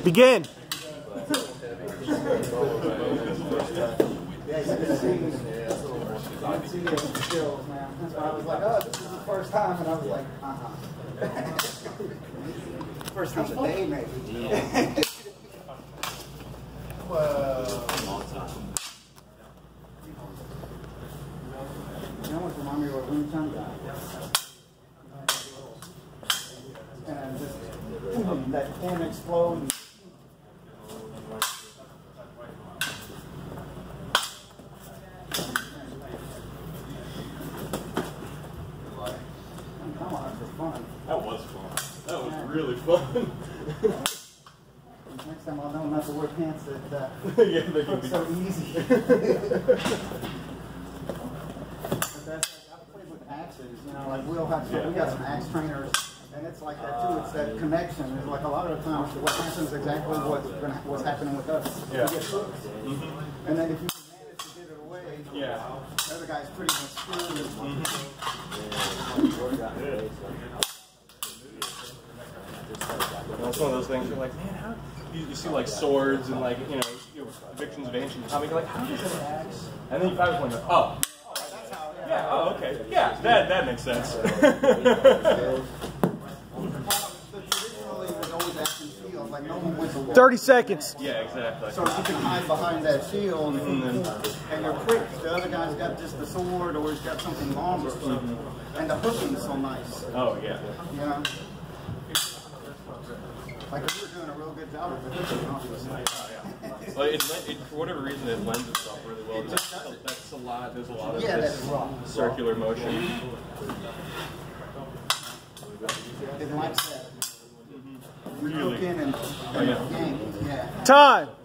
Begin. I was like, oh, this is the first time, and I was like, first time today, maybe. Yeah. Well, long time. You know what remind me of a Wind Chun guy? And just that can explode. That was fun. That was really fun. Next time I'll know not to wear pants that yeah, they can be so easy. But that's, I've played with axes, you know, like we'll have some, we got some axe trainers, and it's like that too. It's that connection. It's like a lot of the times what happens is exactly what's happening with us. Yeah. You get hooked, and then if you can manage to get it away, the other guy's pretty much screwed. It's one of those things you're like, man, how you see like swords and like depictions of ancient comic, you're like, how does an axe? And then you find one, oh, That's how. yeah, oh, okay, yeah, that makes sense. Traditionally, it was always axe and shield, like no one went to war. 30 seconds. Yeah, exactly. So you can hide behind that shield, and you're quick. The other guy's got just the sword, or he's got something longer, and the hooking's so nice. Oh yeah. You know. Like if you're doing a real good job of it, Well, for whatever reason, it lends itself really well. That's a lot. There's a lot of this circular motion. It likes that. Really. Hook in and yank. Yeah. Time.